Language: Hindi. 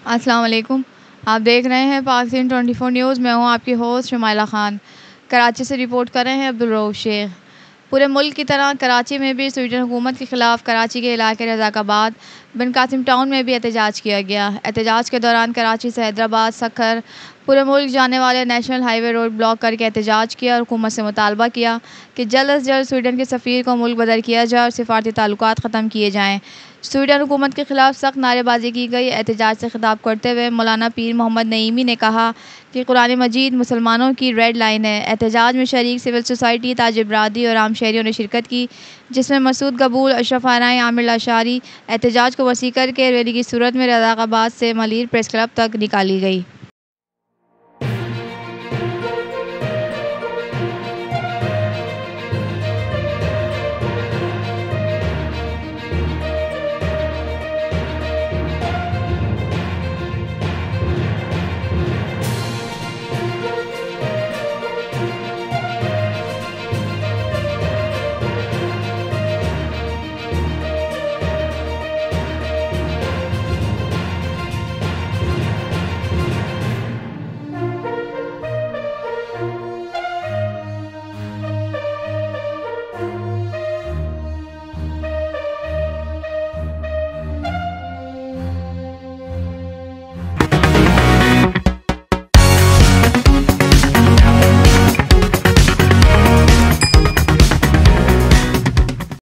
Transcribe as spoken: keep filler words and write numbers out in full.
अस्सलाम वालेकुम। आप देख रहे हैं पाकिस्तान ट्वेंटी फोर न्यूज़। मैं हूं आपकी होस्ट शुमाइला खान। कराची से रिपोर्ट कर रहे हैं अब्दुल रऊफ शेख। पूरे मुल्क की तरह कराची में भी स्वीडन हुकूमत के ख़िलाफ़ कराची के इलाके रज़ाकाबाद बिन कासिम टाउन में भी एहतजाज किया गया। एहतजाज के दौरान कराची से हैदराबाद सखर पूरे मुल्क जाने वाले नेशनल हाईवे रोड ब्लॉक करके एहतजाज किया और हुकूमत से मुतालबा किया कि जल्द अज जल्द स्वीडन के सफ़ीर को मुल्क बदर किया जाए और सिफारती ताल्लुकात ख़त्म किए जाएँ। स्वीडन हुकूमत के ख़िलाफ़ सख्त नारेबाजी की गई। एहतजाज से खिताब करते हुए मौलाना पीर मोहम्मद नईमी ने कहा कि कुरान मजीद मुसलमानों की रेड लाइन है। एहतजाज में शरीक सिविल सोसाइटी, ताजिर बरादरी और आम शहरियों ने शिरकत की, जिसमें मसूद कबूल, अशरफ आनाई, आमिर लाशारी। एहतजाज को वसी करके रैली की सूरत में रज़ाकाबाद से मलिर प्रेस क्लब तक निकाली गई।